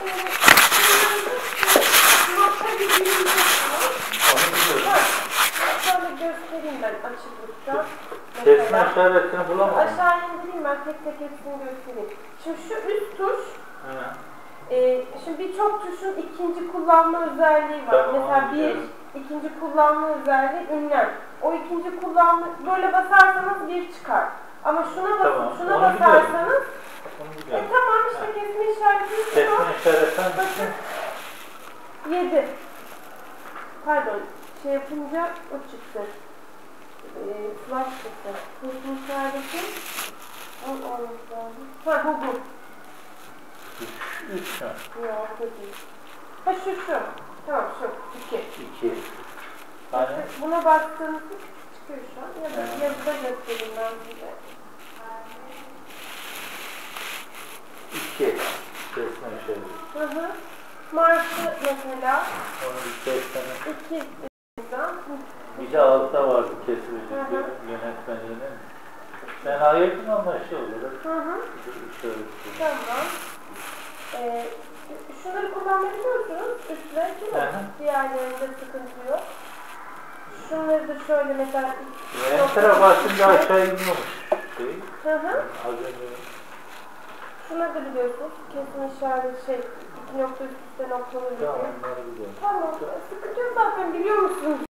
nokta gibi şöyle göstereyim ben açıklıkta. Kesme işaretini bulamadım. Aşağı indireyim ben tek tek hepsini göstereyim. Şimdi şu üst tuş, şimdi birçok tuşun ikinci kullanma özelliği var. Tamam, mesela ikinci kullanma özelliği ünlem. O ikinci kullanma, böyle basarsanız bir çıkar. Ama şuna basıp şuna basarsanız, tamam işte kesme işareti. Kesme işaretinden bakın 7. Pardon, şey yapınca o çıktı. Flash çıktı. Kesme işareti. Ha bu. 3 mü? Yok, bu değil. Ha şu. Tamam şu. 2. Hani? Buna bastığınızda çıkıyor şu an. Ya da yazıda göstereyim ben size. 2. Kesme işareti. Marşı mesela. Onu bir kesme. 2. Bir de altta vardı kesilecek bir yönetmeliğinin. Ben ayırdım ama şey olarak. Tamam. Şunları kullanabiliyorsunuz. Üstle değil mi? Diğerlerinde sıkıntı yok. Şunları da şöyle mesela... Enter'a basınca aşağı iniyormuş şey. Az önce. Şunları da biliyorsunuz. Kesin işareti 2 nokta üst üste noktaları biliyor. Tamam, onları biliyorum. Tamam. Sıkıntı yok zaten biliyor musunuz?